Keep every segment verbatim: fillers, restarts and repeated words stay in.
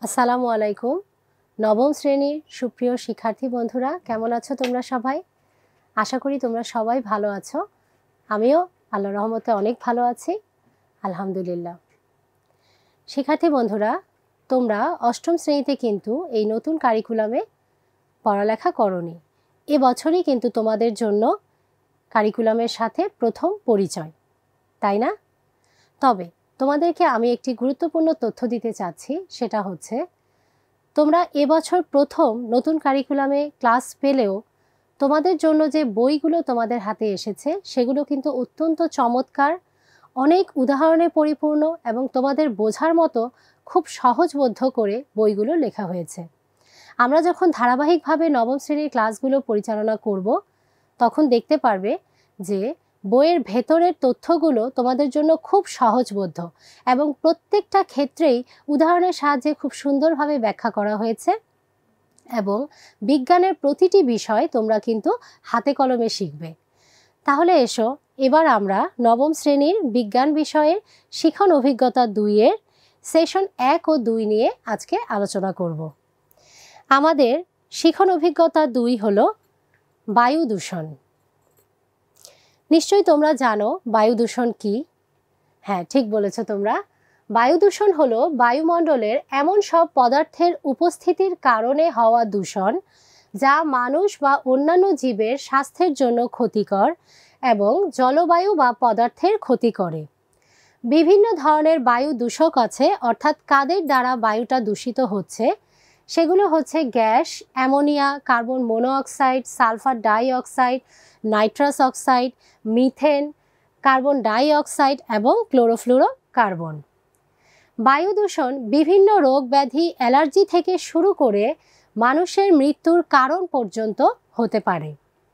আসসালামু আলাইকুম। নবম শ্রেণীর সুপ্রিয় শিক্ষার্থী বন্ধুরা, কেমন আছো তোমরা সবাই? আশা করি তোমরা সবাই ভালো আছো। আমিও আল্লাহর রহমতে অনেক ভালো আছি, আলহামদুলিল্লাহ। শিক্ষার্থী বন্ধুরা, তোমরা অষ্টম শ্রেণীতে কিন্তু এই নতুন কারিকুলামে পড়ালেখা করোনি। এ বছরই কিন্তু তোমাদের জন্য কারিকুলামের সাথে প্রথম পরিচয়, তাই না? তবে তোমাদেরকে আমি একটি গুরুত্বপূর্ণ তথ্য দিতে চাচ্ছি, সেটা হচ্ছে তোমরা এবছর প্রথম নতুন কারিকুলামে ক্লাস পেলেও তোমাদের জন্য যে বইগুলো তোমাদের হাতে এসেছে সেগুলো কিন্তু অত্যন্ত চমৎকার, অনেক উদাহরণে পরিপূর্ণ এবং তোমাদের বোঝার মতো খুব সহজবোধ্য করে বইগুলো লেখা হয়েছে। আমরা যখন ধারাবাহিকভাবে নবম শ্রেণীর ক্লাসগুলো পরিচালনা করব তখন দেখতে পারবে যে বইয়ের ভেতরের তথ্যগুলো তোমাদের জন্য খুব সহজবোধ্য এবং প্রত্যেকটা ক্ষেত্রেই উদাহরণের সাহায্যে খুব সুন্দরভাবে ব্যাখ্যা করা হয়েছে এবং বিজ্ঞানের প্রতিটি বিষয় তোমরা কিন্তু হাতে কলমে শিখবে। তাহলে এসো এবার আমরা নবম শ্রেণীর বিজ্ঞান বিষয়ের শিখন অভিজ্ঞতা দুইয়ের সেশন এক ও দুই নিয়ে আজকে আলোচনা করব। আমাদের শিখন অভিজ্ঞতা দুই হলো বায়ু দূষণ। নিশ্চয়ই তোমরা জানো বায়ু দূষণ কি? হ্যাঁ, ঠিক বলেছ তোমরা। বায়ু দূষণ হলো বায়ুমণ্ডলের এমন সব পদার্থের উপস্থিতির কারণে হওয়া দূষণ যা মানুষ বা অন্যান্য জীবের স্বাস্থ্যের জন্য ক্ষতিকর এবং জলবায়ু বা পদার্থের ক্ষতি করে। বিভিন্ন ধরনের বায়ু দূষক আছে, অর্থাৎ কাদের দ্বারা বায়ুটা দূষিত হচ্ছে সেগুলো হচ্ছে gas, ammonia, carbon monoxide, sulphur dioxide, nitrous oxide, methane, carbon dioxide এবং ক্লোরোফ্লুরো কার্বন। বায়ু দূষণ বিভিন্ন রোগ ব্যাধি, অ্যালার্জি থেকে শুরু করে মানুষের মৃত্যুর কারণ পর্যন্ত হতে পারে।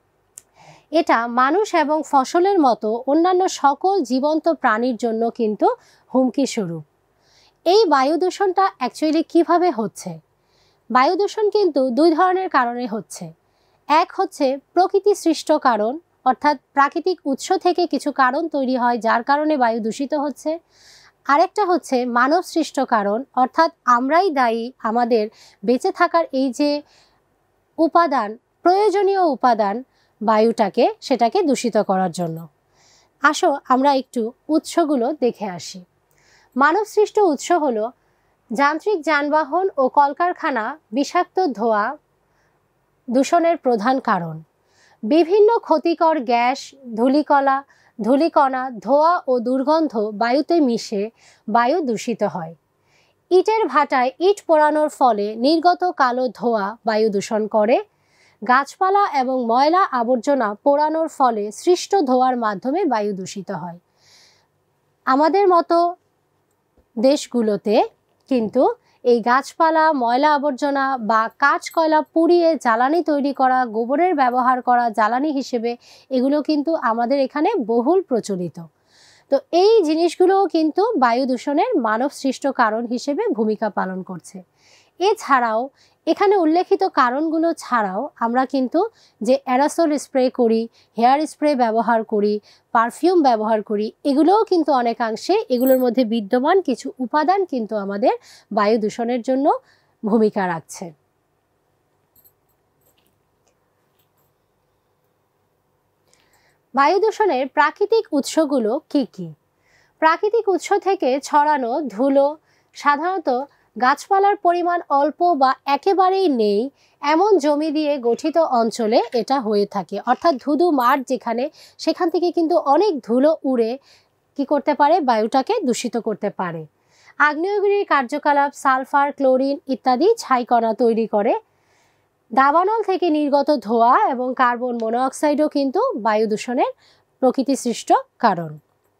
এটা মানুষ এবং ফসলের মতো অন্যান্য সকল জীবন্ত প্রাণীর জন্য কিন্তু হুমকি স্বরূপ। এই বায়ু দূষণটা অ্যাকচুয়ালি কিভাবে হচ্ছে? বায়ু দূষণ কিন্তু দুই ধরনের কারণে হচ্ছে। এক হচ্ছে প্রকৃতি সৃষ্ট কারণ, অর্থাৎ প্রাকৃতিক উৎস থেকে কিছু কারণ তৈরি হয় যার কারণে বায়ু দূষিত হচ্ছে। আরেকটা হচ্ছে মানব সৃষ্ট কারণ, অর্থাৎ আমরাই দায়ী আমাদের বেঁচে থাকার এই যে উপাদান, প্রয়োজনীয় উপাদান বায়ুটাকে, সেটাকে দূষিত করার জন্য। আসো আমরা একটু উৎসগুলো দেখে আসি। মানব সৃষ্ট উৎস হলো যান্ত্রিক যানবাহন ও কলকারখানা বিষাক্ত ধোঁয়া দূষণের প্রধান কারণ। বিভিন্ন ক্ষতিকর গ্যাস, ধূলিকণা ধূলিকণা ধোঁয়া ও দুর্গন্ধ বায়ুতে মিশে বায়ু দূষিত হয়। ইটের ভাটায় ইট পোড়ানোর ফলে নির্গত কালো ধোঁয়া বায়ু দূষণ করে। গাছপালা এবং ময়লা আবর্জনা পোড়ানোর ফলে সৃষ্ট ধোঁয়ার মাধ্যমে বায়ু দূষিত হয়। আমাদের মতো দেশগুলোতে কিন্তু এই গাছপালা, ময়লা আবর্জনা বা কাঠ কয়লা পুড়িয়ে জ্বালানি তৈরি করা, গোবরের ব্যবহার করা জ্বালানি হিসেবে, এগুলো কিন্তু আমাদের এখানে বহুল প্রচলিত। তো এই জিনিসগুলোও কিন্তু বায়ু দূষণের মানব সৃষ্ট কারণ হিসেবে ভূমিকা পালন করছে। এছাড়াও এখানে উল্লেখিত কারণগুলো ছাড়াও আমরা কিন্তু যে অ্যারাসোল স্প্রে করি, হেয়ার স্প্রে ব্যবহার করি, পারফিউম ব্যবহার করি, এগুলোও কিন্তু অনেকাংশে এগুলোর মধ্যে বিদ্যমান কিছু উপাদান কিন্তু আমাদের বায়ু দূষণের জন্য ভূমিকা রাখছে। বায়ু দূষণের প্রাকৃতিক উৎসগুলো কি কি? প্রাকৃতিক উৎস থেকে ছড়ানো ধুলো সাধারণত গাছপালার পরিমাণ অল্প বা একেবারেই নেই এমন জমি দিয়ে গঠিত অঞ্চলে এটা হয়ে থাকে, অর্থাৎ ধুধু মাঠ যেখানে, সেখান থেকে কিন্তু অনেক ধুলো উড়ে কি করতে পারে? বায়ুটাকে দূষিত করতে পারে। আগ্নেয়গিরির কার্যকলাপ সালফার, ক্লোরিন ইত্যাদি ছাইকণা তৈরি করে। দাবানল থেকে নির্গত ধোঁয়া এবং কার্বন মনোঅক্সাইডও কিন্তু বায়ু দূষণের প্রকৃতি সৃষ্ট কারণ।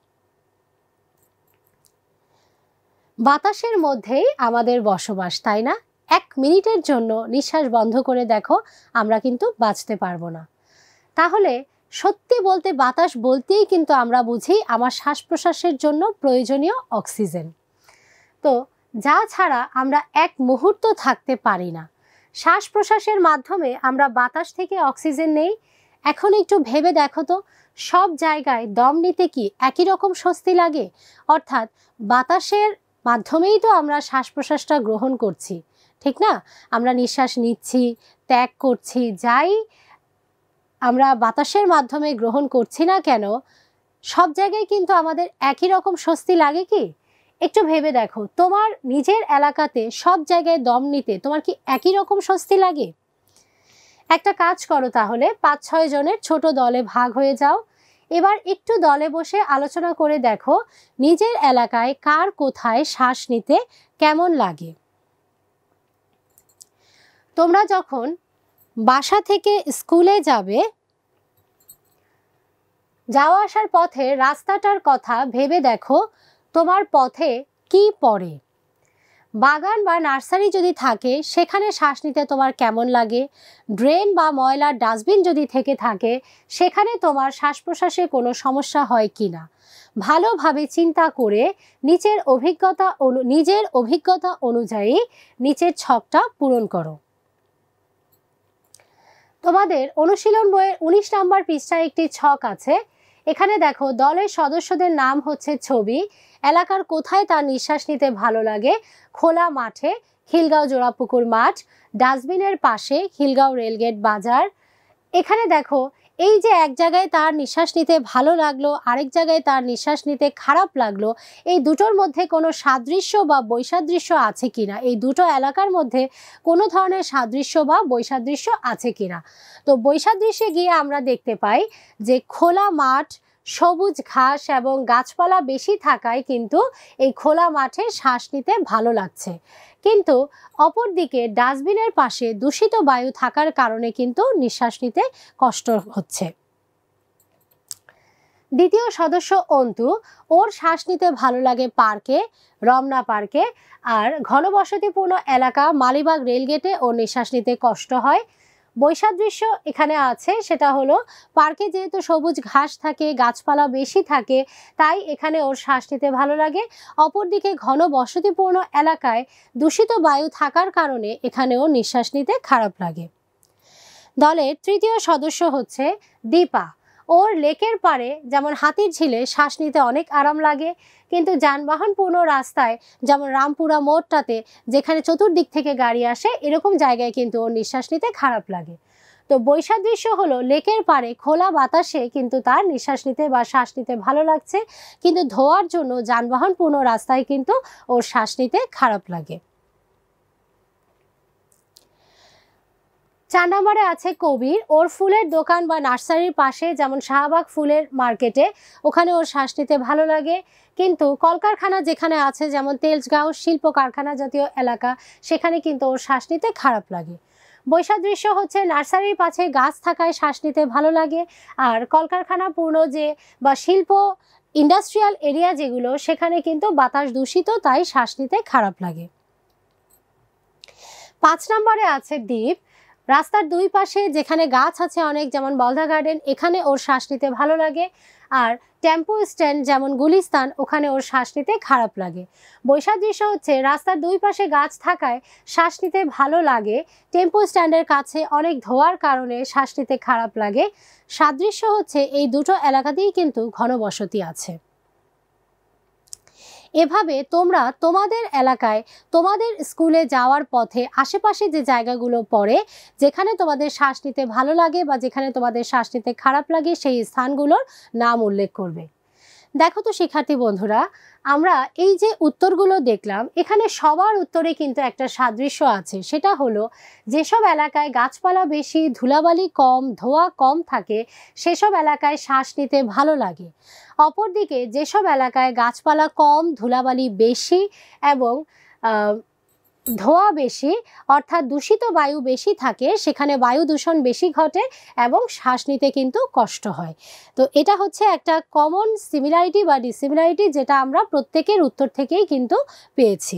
বাতাসের মধ্যেই আমাদের বসবাস, তাই না? এক মিনিটের জন্য নিঃশ্বাস বন্ধ করে দেখো, আমরা কিন্তু বাঁচতে পারবো না। তাহলে সত্যি বলতে বাতাস বলতেই কিন্তু আমরা বুঝি আমার শ্বাস প্রশ্বাসের জন্য প্রয়োজনীয় অক্সিজেন। তো যা ছাড়া আমরা এক মুহূর্ত থাকতে পারি না। শ্বাস প্রশ্বাসের মাধ্যমে আমরা বাতাস থেকে অক্সিজেন নেই। এখন একটু ভেবে দেখো তো, সব জায়গায় দম নিতে কি একই রকম স্বস্তি লাগে? অর্থাৎ বাতাসের মাধ্যমেই তো আমরা শ্বাস প্রশ্বাসটা গ্রহণ করছি, ঠিক না? আমরা নিঃশ্বাস নিচ্ছি, ত্যাগ করছি, যাই আমরা বাতাসের মাধ্যমে গ্রহণ করছি না কেন, সব জায়গায় কিন্তু আমাদের একই রকম স্বস্তি লাগে কি? একটু ভেবে দেখো, তোমার নিজের এলাকাতে সব জায়গায় দম নিতে তোমার কি একই রকম স্বস্তি লাগে? একটা কাজ করো তাহলে, পাঁচ ছয় জনের ছোট দলে ভাগ হয়ে যাও। এবার একটু দলে বসে আলোচনা করে দেখো নিজের এলাকায় কার কোথায় শ্বাস নিতে কেমন লাগে। তোমরা যখন বাসা থেকে স্কুলে যাবে, যাওয়া আসার পথে রাস্তাটার কথা ভেবে দেখো তোমার পথে কি পড়ে। বাগান বা নার্সারি যদি থাকে সেখানে শ্বাস নিতে তোমার কেমন লাগে? ড্রেন বা ময়লার ডাস্টবিন যদি থেকে থাকে সেখানে তোমার শ্বাস প্রশ্বাসে কোনো সমস্যা হয় কি না, ভালোভাবে চিন্তা করে নিচের অভিজ্ঞতা অনু নিজের অভিজ্ঞতা অনুযায়ী নিচের ছকটা পূরণ করো। তোমাদের অনুশীলন বইয়ের উনিশ নম্বর পৃষ্ঠায় একটি ছক আছে। এখানে দেখো দলের সদস্যদের নাম হচ্ছে ছবি, এলাকার কোথায় তার নিঃশ্বাস নিতে ভালো লাগে, খোলা মাঠে, খিলগাঁও জোড়াপুকুর মাঠ, ডাস্টবিনের পাশে, খিলগাঁও রেলগেট বাজার। এখানে দেখো এই যে এক জায়গায় তার নিঃশ্বাস নিতে ভালো লাগলো, আরেক জায়গায় তার নিঃশ্বাস নিতে খারাপ লাগলো, এই দুটোর মধ্যে কোনো সাদৃশ্য বা বৈসাদৃশ্য আছে কিনা, এই দুটো এলাকার মধ্যে কোনো ধরনের সাদৃশ্য বা বৈসাদৃশ্য আছে কিনা। তো বৈসাদৃশ্যে গিয়ে আমরা দেখতে পাই যে খোলা মাঠ, সবুজ ঘাস এবং গাছপালা বেশি থাকায় কিন্তু এই খোলা মাঠে শ্বাস নিতে ভালো লাগছে, কিন্তু অপরদিকে ডাস্টবিনের পাশে দূষিত বায়ু থাকার কারণে কিন্তু নিঃশ্বাস নিতে কষ্ট হচ্ছে। দ্বিতীয় সদস্য অন্তু, ওর শ্বাস নিতে ভালো লাগে পার্কে, রমনা পার্কে, আর ঘনবসতিপূর্ণ এলাকা মালিবাগ রেলগেটে ওর নিঃশ্বাস নিতে কষ্ট হয়। বৈসাদৃশ্য এখানে আছে, সেটা হলো পার্কে যেহেতু সবুজ ঘাস থাকে, গাছপালা বেশি থাকে, তাই এখানে ওর শ্বাস নিতে ভালো লাগে। অপরদিকে ঘন বসতিপূর্ণ এলাকায় দূষিত বায়ু থাকার কারণে এখানে ওর নিঃশ্বাস নিতে খারাপ লাগে। দলের তৃতীয় সদস্য হচ্ছে দীপা, ওর লেকের পাড়ে যেমন হাতির ঝিলে শ্বাস নিতে অনেক আরাম লাগে, কিন্তু যানবাহনপূর্ণ রাস্তায় যেমন রামপুরা মোড়টাতে যেখানে চতুর্দিক থেকে গাড়ি আসে এরকম জায়গায় কিন্তু ওর নিঃশ্বাস নিতে খারাপ লাগে। তো বৈসাদৃশ্য হলো লেকের পাড়ে খোলা বাতাসে কিন্তু তার নিঃশ্বাস নিতে বা শ্বাস নিতে ভালো লাগছে, কিন্তু ধোয়ার জন্য যানবাহনপূর্ণ রাস্তায় কিন্তু ওর শ্বাস নিতে খারাপ লাগে। চার নম্বরে আছে কবির, ওর ফুলের দোকান বা নার্সারির পাশে যেমন শাহবাগ ফুলের মার্কেটে, ওখানে ওর শ্বাস নিতে ভালো লাগে, কিন্তু কলকারখানা যেখানে আছে যেমন তেজগাঁও শিল্প কারখানা জাতীয় এলাকা সেখানে কিন্তু ওর শ্বাস নিতে খারাপ লাগে। বৈসাদৃশ্য হচ্ছে নার্সারির পাশে গাছ থাকায় শ্বাস নিতে ভালো লাগে, আর কলকারখানা পূর্ণ যে বা শিল্প ইন্ডাস্ট্রিয়াল এরিয়া যেগুলো সেখানে কিন্তু বাতাস দূষিত, তাই শ্বাস নিতে খারাপ লাগে। পাঁচ নম্বরে আছে দ্বীপ, রাস্তার দুই পাশে যেখানে গাছ আছে অনেক যেমন বলধা গার্ডেন, এখানে ওর শ্বাস নিতে ভালো লাগে, আর টেম্পো স্ট্যান্ড যেমন গুলিস্তান ওখানে ওর শ্বাস নিতে খারাপ লাগে। বৈসাদৃশ্য হচ্ছে রাস্তার দুই পাশে গাছ থাকায় শ্বাস নিতে ভালো লাগে, টেম্পো স্ট্যান্ডের কাছে অনেক ধোয়ার কারণে শ্বাস নিতে খারাপ লাগে। সাদৃশ্য হচ্ছে এই দুটো এলাকাতেই কিন্তু ঘনবসতি আছে। এভাবে তোমরা তোমাদের এলাকায় তোমাদের স্কুলে যাওয়ার পথে আশেপাশে যে জায়গাগুলো পড়ে যেখানে তোমাদের শ্বাস নিতে ভালো লাগে বা যেখানে তোমাদের শ্বাস নিতে খারাপ লাগে সেই স্থানগুলোর নাম উল্লেখ করবে। দেখো তো শিক্ষার্থী বন্ধুরা, আমরা এই যে উত্তরগুলো দেখলাম এখানে সবার উত্তরে কিন্তু একটা সাদৃশ্য আছে, সেটা হলো যেসব এলাকায় গাছপালা বেশি, ধুলাবালি কম, ধোঁয়া কম থাকে সেসব এলাকায় শ্বাস নিতে ভালো লাগে। অপরদিকে যেসব এলাকায় গাছপালা কম, ধুলাবালি বেশি এবং ধোঁয়া বেশি অর্থাৎ দূষিত বায়ু বেশি থাকে সেখানে বায়ু দূষণ বেশি ঘটে এবং শ্বাস নিতে কিন্তু কষ্ট হয়। তো এটা হচ্ছে একটা কমন সিমিলারিটি বা ডিসিমিলারিটি যেটা আমরা প্রত্যেকের উত্তর থেকেই কিন্তু পেয়েছি।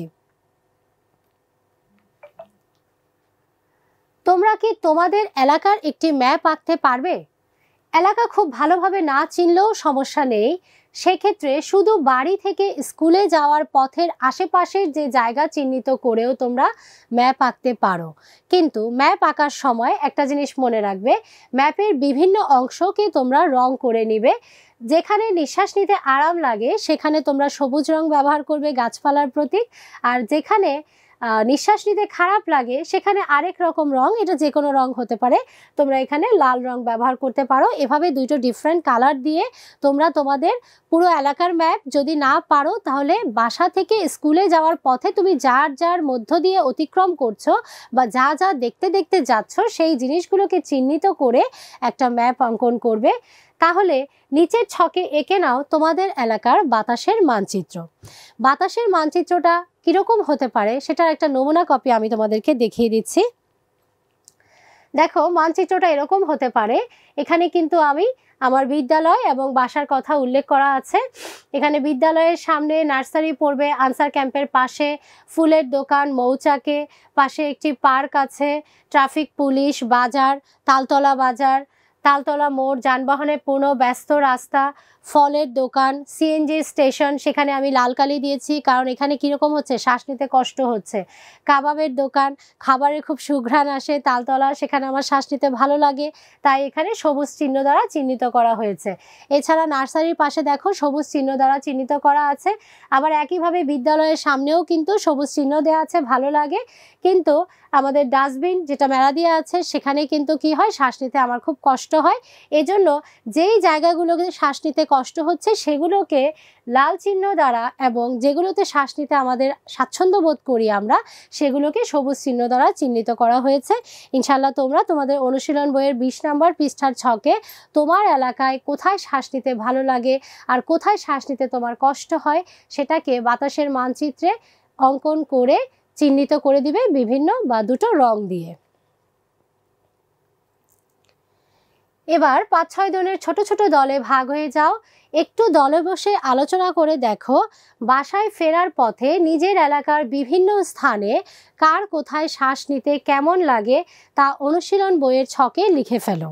তোমরা কি তোমাদের এলাকার একটি ম্যাপ আঁকতে পারবে? এলাকা খুব ভালোভাবে না চিনলেও সমস্যা নেই, সেক্ষেত্রে শুধু বাড়ি থেকে স্কুলে যাওয়ার পথের আশেপাশের যে জায়গা চিহ্নিত করেও তোমরা ম্যাপ আঁকতে পারো। কিন্তু ম্যাপ আঁকার সময় একটা জিনিস মনে রাখবে, ম্যাপের বিভিন্ন অংশকে তোমরা রং করে নিবে। যেখানে নিঃশ্বাস নিতে আরাম লাগে সেখানে তোমরা সবুজ রং ব্যবহার করবে, গাছপালার প্রতীক। আর যেখানে নিঃশ্বাস নিতে খারাপ লাগে সেখানে আরেক রকম রং, এটা যে কোনো রং হতে পারে, তোমরা এখানে লাল রং ব্যবহার করতে পারো। এভাবে দুটো ডিফারেন্ট কালার দিয়ে তোমরা তোমাদের পুরো এলাকার ম্যাপ, যদি না পারো তাহলে বাসা থেকে স্কুলে যাওয়ার পথে তুমি যার যার মধ্য দিয়ে অতিক্রম করছো বা যা যা দেখতে দেখতে যাচ্ছ সেই জিনিসগুলোকে চিহ্নিত করে একটা ম্যাপ অঙ্কন করবে। তাহলে নিচের ছকে এঁকে নাও তোমাদের এলাকার বাতাসের মানচিত্র। বাতাসের মানচিত্রটা কিরকম হতে পারে সেটার একটা নমুনা কপি আমি তোমাদেরকে দেখিয়ে দিচ্ছি। দেখো, মানচিত্রটা এরকম হতে পারে। এখানে কিন্তু আমি আমার বিদ্যালয় এবং বাসার কথা উল্লেখ করা আছে। এখানে বিদ্যালয়ের সামনে নার্সারি পড়বে, আনসার ক্যাম্পের পাশে ফুলের দোকান, মৌচাকে, পাশে একটি পার্ক আছে, ট্রাফিক পুলিশ, বাজার, তালতলা বাজার, তালতলা মোড়, যানবাহনে পূর্ণ ব্যস্ত রাস্তা, ফলের দোকান, সিএনজি স্টেশন, সেখানে আমি লাল কালি দিয়েছি কারণ এখানে কীরকম হচ্ছে, শ্বাস নিতে কষ্ট হচ্ছে। কাবাবের দোকান, খাবারের খুব সুঘ্রাণ আসে, তালতলা, সেখানে আমার শ্বাস নিতে ভালো লাগে, তাই এখানে সবুজ চিহ্ন দ্বারা চিহ্নিত করা হয়েছে। এছাড়া নার্সারির পাশে দেখো সবুজ চিহ্ন দ্বারা চিহ্নিত করা আছে। আবার একইভাবে বিদ্যালয়ের সামনেও কিন্তু সবুজ চিহ্ন দেওয়া আছে, ভালো লাগে। কিন্তু আমাদের ডাস্টবিন যেটা মেলা দিয়ে আছে সেখানে কিন্তু কি হয়, শ্বাস নিতে আমার খুব কষ্ট হয়। এজন্য যেই জায়গাগুলোতে শ্বাস নিতে কষ্ট হচ্ছে সেগুলোকে লাল চিহ্ন দ্বারা, এবং যেগুলোতে শ্বাস নিতে আমাদের স্বাচ্ছন্দ্য বোধ করি আমরা, সেগুলোকে সবুজ চিহ্ন দ্বারা চিহ্নিত করা হয়েছে। ইনশাল্লাহ তোমরা তোমাদের অনুশীলন বইয়ের বিশ নম্বর পৃষ্ঠার ছকে তোমার এলাকায় কোথায় শ্বাস নিতে ভালো লাগে আর কোথায় শ্বাস নিতে তোমার কষ্ট হয় সেটাকে বাতাসের মানচিত্রে অঙ্কন করে চিহ্নিত করে দিবে বিভিন্ন বা দুটো রং দিয়ে। এবার পাঁচ ছয় জনের ছোট ছোট দলে ভাগ হয়ে যাও, একটু দলে বসে আলোচনা করে দেখো বাসায় ফেরার পথে নিজের এলাকার বিভিন্ন স্থানে কার কোথায় শ্বাস নিতে কেমন লাগে তা অনুশীলন বইয়ের ছকে লিখে ফেলো।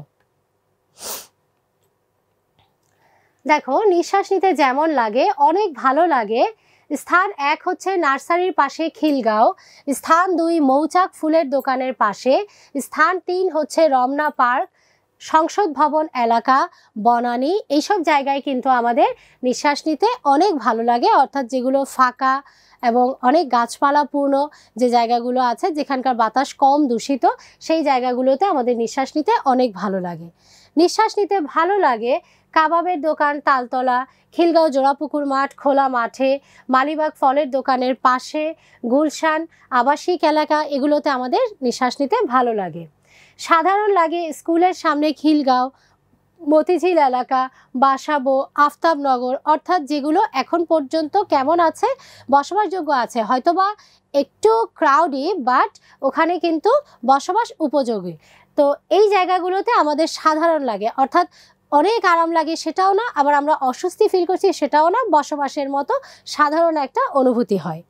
দেখো, নিঃশ্বাস নিতে যেমন লাগে, অনেক ভালো লাগে। স্থান এক হচ্ছে নার্সারির পাশে খিলগাঁও, স্থান দুই মৌচাক ফুলের দোকানের পাশে, স্থান তিন হচ্ছে রমনা পার্ক, সংসদ ভবন এলাকা, বনানী। এইসব জায়গায় কিন্তু আমাদের নিঃশ্বাস নিতে অনেক ভালো লাগে, অর্থাৎ যেগুলো ফাঁকা এবং অনেক গাছপালাপূর্ণ যে জায়গাগুলো আছে, যেখানকার বাতাস কম দূষিত, সেই জায়গাগুলোতে আমাদের নিঃশ্বাস নিতে অনেক ভালো লাগে। নিঃশ্বাস নিতে ভালো লাগে কাবাবের দোকান, তালতলা, খিলগাঁও জোড়াপুকুর মাঠ, খোলা মাঠে, মালিবাগ ফলের দোকানের পাশে, গুলশান আবাসিক এলাকা, এগুলোতে আমাদের নিঃশ্বাস নিতে ভালো লাগে। সাধারণ লাগে স্কুলের সামনে খিলগাঁও, মতিঝিল এলাকা, বাসাবো, আফতাবনগর, অর্থাৎ যেগুলো এখন পর্যন্ত কেমন আছে, বসবাসযোগ্য আছে, হয়তোবা একটু ক্রাউডি বাট ওখানে কিন্তু বসবাস উপযোগী। তো এই জায়গাগুলোতে আমাদের সাধারণ লাগে, অর্থাৎ অনেক আরাম লাগে সেটাও না, আবার আমরা অস্বস্তি ফিল করছি সেটাও না, বসবাসের মতো সাধারণ একটা অনুভূতি হয়।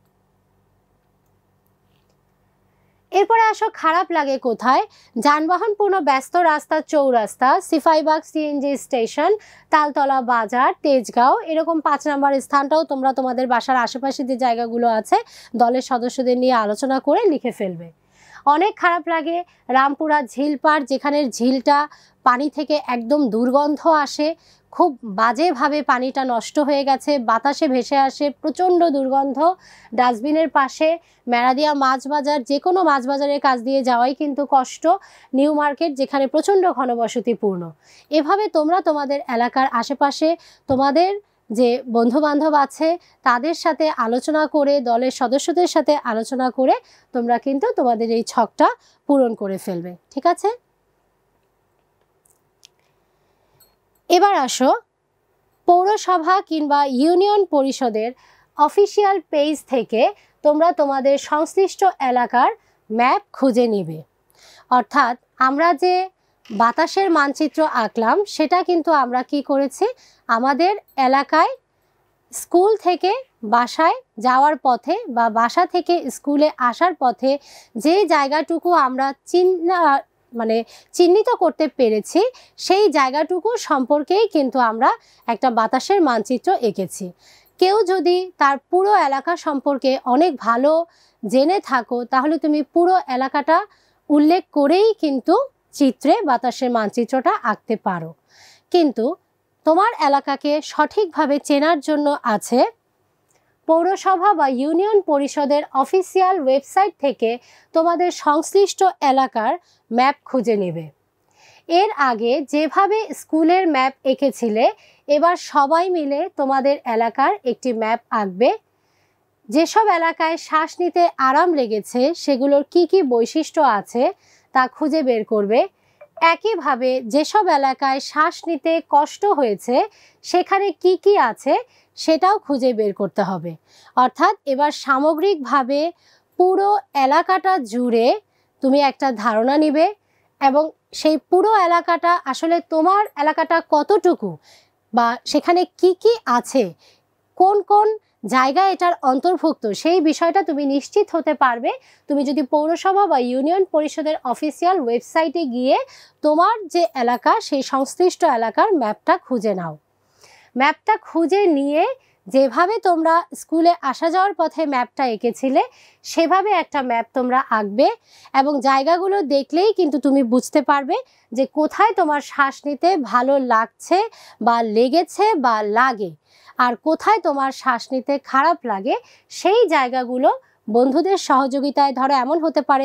এরপরে আসো খারাপ লাগে কোথায়, যানবাহনপূর্ণ ব্যস্ত রাস্তা, চৌরাস্তা, সিপাহীবাগ সিএনজি স্টেশন, তালতলা বাজার, তেজগাঁও, এরকম পাঁচ নম্বর স্থানটাও তোমরা তোমাদের বাসার আশেপাশে যে জায়গাগুলো আছে দলের সদস্যদের নিয়ে আলোচনা করে লিখে ফেলবে। অনেক খারাপ লাগে রামপুরা ঝিল পাড়, যেখানের ঝিলটা পানি থেকে একদম দুর্গন্ধ আসে, খুব বাজেভাবে পানিটা নষ্ট হয়ে গেছে, বাতাসে ভেসে আসে, প্রচণ্ড দুর্গন্ধ। ডাস্টবিনের পাশে মেরাদিয়া মাছ বাজার, যে কোনো মাছ বাজারের কাছ দিয়ে যাওয়াই কিন্তু কষ্ট। নিউ মার্কেট, যেখানে প্রচণ্ড ঘনবসতিপূর্ণ। এভাবে তোমরা তোমাদের এলাকার আশেপাশে তোমাদের যে বন্ধুবান্ধব আছে তাদের সাথে আলোচনা করে, দলের সদস্যদের সাথে আলোচনা করে তোমরা কিন্তু তোমাদের এই ছকটা পূরণ করে ফেলবে, ঠিক আছে? এবার আসো পৌরসভা কিংবা ইউনিয়ন পরিষদের অফিসিয়াল পেজ থেকে তোমরা তোমাদের সংশ্লিষ্ট এলাকার ম্যাপ খুঁজে নিবে। অর্থাৎ আমরা যে বাতাসের মানচিত্র আঁকলাম সেটা কিন্তু আমরা কি করেছি, আমাদের এলাকায় স্কুল থেকে বাসায় যাওয়ার পথে বা বাসা থেকে স্কুলে আসার পথে যে জায়গাটুকু আমরা চিহ্ন মানে চিহ্নিত করতে পেরেছি সেই জায়গাটুকু সম্পর্কেই কিন্তু আমরা একটা বাতাসের মানচিত্র এঁকেছি। কেউ যদি তার পুরো এলাকা সম্পর্কে অনেক ভালো জেনে থাকো তাহলে তুমি পুরো এলাকাটা উল্লেখ করেই কিন্তু চিত্রে বাতাসের মানচিত্রটা আঁকতে পারো। কিন্তু তোমার এলাকাকে সঠিকভাবে চেনার জন্য আছে পৌরসভা বা ইউনিয়ন পরিষদের অফিসিয়াল ওয়েবসাইট থেকে তোমাদের সংশ্লিষ্ট এলাকার ম্যাপ খুঁজে নেবে। এর আগে যেভাবে স্কুলের ম্যাপ এঁকেছিলে এবার সবাই মিলে তোমাদের এলাকার একটি ম্যাপ আঁকবে। যেসব এলাকায় শ্বাস নিতে আরাম লেগেছে সেগুলোর কি কি বৈশিষ্ট্য আছে তা খুঁজে বের করবে। একইভাবে যেসব এলাকায় শ্বাস নিতে কষ্ট হয়েছে সেখানে কি কি আছে সেটাও খুঁজে বের করতে হবে। অর্থাৎ এবার সামগ্রিকভাবে পুরো এলাকাটা জুড়ে তুমি একটা ধারণা নিবে এবং সেই পুরো এলাকাটা আসলে তোমার এলাকাটা কতটুকু বা সেখানে কি কি আছে, কোন কোন জায়গা এটার অন্তর্ভুক্ত সেই বিষয়টা তুমি নিশ্চিত হতে পারবে তুমি যদি পৌরসভা বা ইউনিয়ন পরিষদের অফিসিয়াল ওয়েবসাইটে গিয়ে তোমার যে এলাকা সেই সংশ্লিষ্ট এলাকার ম্যাপটা খুঁজে নাও। ম্যাপটা খুঁজে নিয়ে যেভাবে তোমরা স্কুলে আসা যাওয়ার পথে ম্যাপটা এঁকেছিলে সেভাবে একটা ম্যাপ তোমরা আঁকবে এবং জায়গাগুলো দেখলেই কিন্তু তুমি বুঝতে পারবে যে কোথায় তোমার শ্বাস নিতে ভালো লাগছে বা লেগেছে বা লাগে আর কোথায় তোমার শ্বাস নিতে খারাপ লাগে সেই জায়গাগুলো বন্ধুদের সহযোগিতায়, ধরো এমন হতে পারে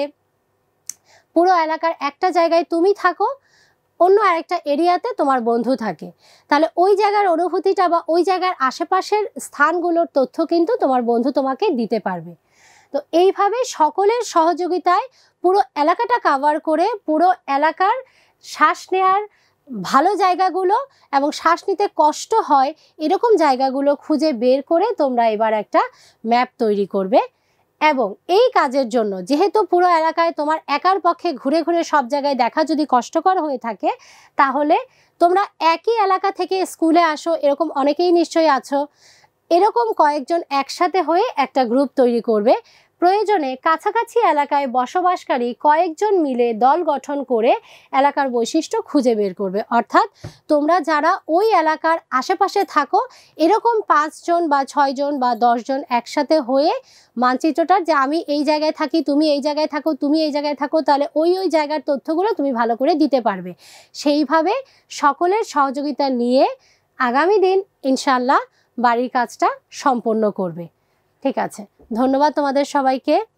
পুরো এলাকার একটা জায়গায় তুমি থাকো, অন্য আরেকটা এরিয়াতে তোমার বন্ধু থাকে, তাহলে ওই জায়গার অনুভূতিটা বা ওই জায়গার আশেপাশের স্থানগুলোর তথ্য কিন্তু তোমার বন্ধু তোমাকে দিতে পারবে। তো এইভাবে সকলের সহযোগিতায় পুরো এলাকাটা কভার করে পুরো এলাকার শ্বাস নেওয়ার ভালো জায়গাগুলো এবং শ্বাস নিতে কষ্ট হয় এরকম জায়গাগুলো খুঁজে বের করে তোমরা এবার একটা ম্যাপ তৈরি করবে। এবং এই কাজের জন্য যেহেতু পুরো এলাকায় তোমার একার পক্ষে ঘুরে ঘুরে সব জায়গায় দেখা যদি কষ্টকর হয়ে থাকে তাহলে তোমরা একই এলাকা থেকে স্কুলে আসো, এরকম অনেকেই নিশ্চয়ই আছো, এরকম কয়েকজন একসাথে হয়ে একটা গ্রুপ তৈরি করবে। প্রয়োজনে কাছাকাছি এলাকায় বসবাসকারী কয়েকজন মিলে দল গঠন করে এলাকার বৈশিষ্ট্য খুঁজে বের করবে। অর্থাৎ তোমরা যারা ওই এলাকার আশেপাশে থাকো এরকম পাঁচজন বা ছয়জন বা দশজন একসাথে হয়ে মানচিত্রটার যে আমি এই জায়গায় থাকি, তুমি এই জায়গায় থাকো, তুমি এই জায়গায় থাকো, তাহলে ওই ওই জায়গার তথ্যগুলো তুমি ভালো করে দিতে পারবে। সেইভাবে সকলের সহযোগিতা নিয়ে আগামী দিন ইনশাল্লাহ বাড়ির কাজটা সম্পন্ন করবে। ঠিক আছে, ধন্যবাদ তোমাদের সবাইকে।